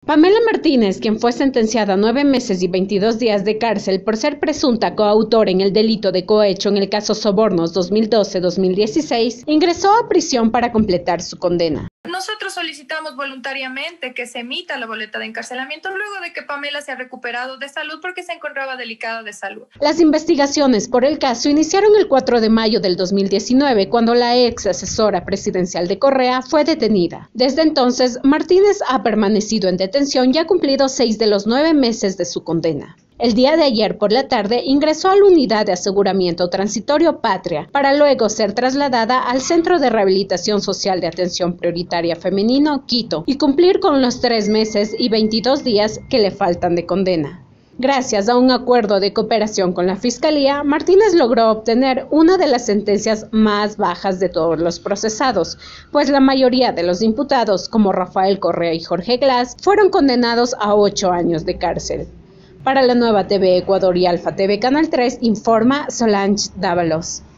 Pamela Martínez, quien fue sentenciada a 9 meses y 22 días de cárcel por ser presunta coautora en el delito de cohecho en el caso Sobornos 2012-2016, ingresó a prisión para completar su condena. Nosotros solicitamos voluntariamente que se emita la boleta de encarcelamiento luego de que Pamela se ha recuperado de salud porque se encontraba delicada de salud. Las investigaciones por el caso iniciaron el 4 de mayo del 2019, cuando la ex asesora presidencial de Correa fue detenida. Desde entonces, Martínez ha permanecido en detención y ha cumplido 6 de los 9 meses de su condena. El día de ayer por la tarde ingresó a la unidad de aseguramiento transitorio Patria para luego ser trasladada al Centro de Rehabilitación Social de Atención Prioritaria Femenino, Quito, y cumplir con los 3 meses y 22 días que le faltan de condena. Gracias a un acuerdo de cooperación con la Fiscalía, Martínez logró obtener una de las sentencias más bajas de todos los procesados, pues la mayoría de los imputados, como Rafael Correa y Jorge Glass, fueron condenados a 8 años de cárcel. Para la Nueva TV Ecuador y Alfa TV Canal 3, informa Solange Dávalos.